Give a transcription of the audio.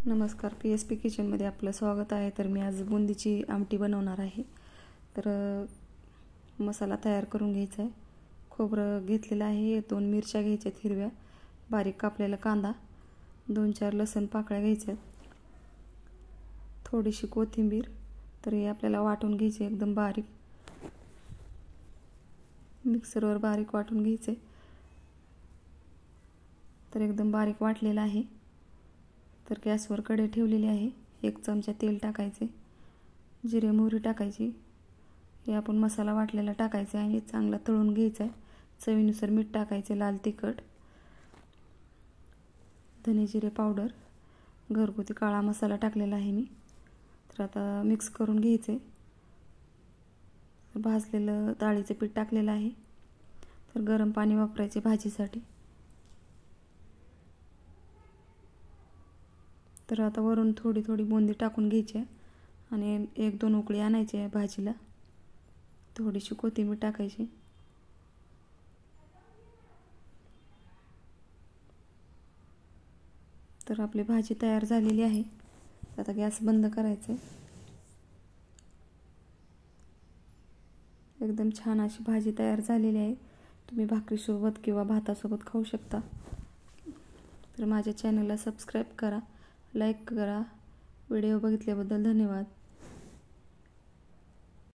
नमस्कार, PSP किचनमध्ये आपलं स्वागत आहे। तर मी आज बुंदीची आमटी बनवणार आहे। तर मसाला तयार करून घ्यायचा आहे। खोबरं घेतलेलं आहे, 2 मिरच्या घ्यायच्यात हिरव्या, बारीक कापलेला कांदा, 2-4 लसूण पाकळ्या घ्यायच्यात, थोडीशी कोथिंबीर। तर हे आपल्याला वाटून घ्यायचे, एकदम बारीक मिक्सरवर बारीक वाटून घ्यायचे। तर एकदम बारीक वाटलेलं आहे। तर गॅसवर कढई ठेवलेली आहे, 1 चमचा तेल टाकायचे, जिरे मोहरी टाकायची, हे आपण मसाला वाटलेला टाकायचा आणि चांगला तळून घ्यायचा आहे। चवीनुसार मीठ टाकायचे, लाल तिखट, धने जिरे पावडर, घरगुती काळा मसाला टाकलेला आहे मी। तर आता मिक्स करून घ्यायचे। भाजलेलं डाळीचं पीठ टाकलेलं आहे। तर गरम पाणी वापरायचे भाजीसाठी। तर आता वरून थोडी थोडी बुंदी टाकून घ्यायची आणि 1-2 उकळी आणायची आहे भाजीला। थोडीशी कोथिंबीर टाकायची। तर आपली भाजी तयार झालेली आहे। आता गॅस बंद करायचा आहे। एकदम छान अशी भाजी तयार झालेली आहे। तुम्ही भाकरीसोबत किंवा भातासोबत खाऊ शकता। तर माझ्या चॅनलला सबस्क्राईब करा, लाईक करा। व्हिडिओ बघितल्याबद्दल धन्यवाद।